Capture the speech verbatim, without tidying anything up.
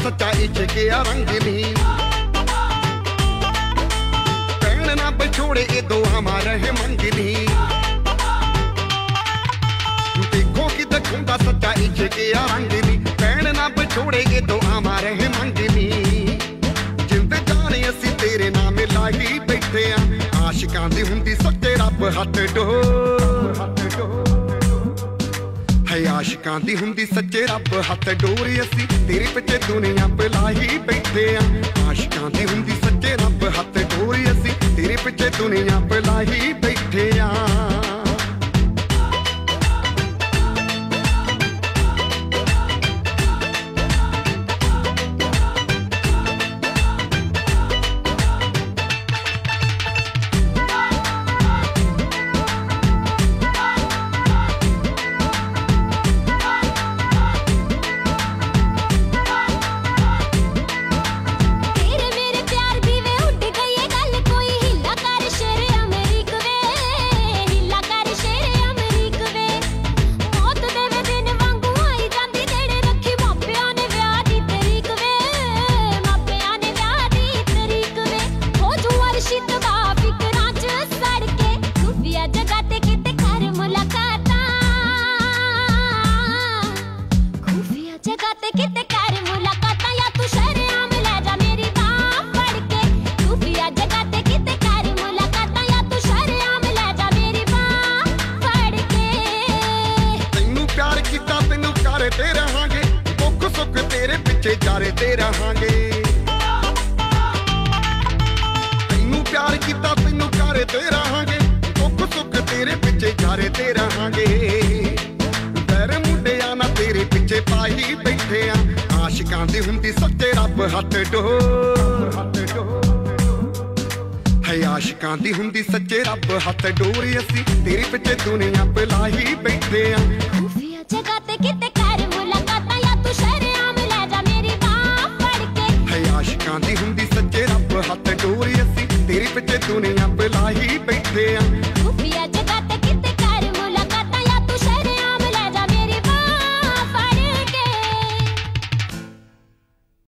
सच्चा इश्क आ रंगनी। पैण ना बिछोड़े ये दो हमारा है मंगनी। देखो कि देखूंगा सच्चा इश्क आ रंगनी। पैण ना बिछोड़े ये दो हमारे है मंगनी। जिंदे जाने असी तेरे नाम लाही बैठे आ। आशिकां दी हुंदी सच्चे रब हथ डोर है। आशिकां दी हुंदी सच्चे रब हथ डोर। असी तेरे पिछे दुनिया पलाई बैठे आ। आशिकां दी हुंदी सच्चे रब हथ डोर। असी तेरे पिछे दुनिया पलाई बैठे आ। जारते रहांगे। तैनू प्यार किता तैनू करते रहांगे। दुख सुख तेरे पिछे जारते रहांगे। पैर मुंडिया ना तेरे पिछे पाई बैठे आ। आशिकां दी हुंदी सच्चे रब हथ डोर है। आशिकां दी हुंदी सच्चे रब हथ डोर। असी तेरे पिछे दुनिया पलाई बैठे आ। खुफिया जगह ते किते कर मुलाकातां या तू शर्म ले जा मेरी बाह फड़ के। आशिकां दी हुंदी सच्चे रब हथ डोर। असी तेरे पिछे दुनिया पलाई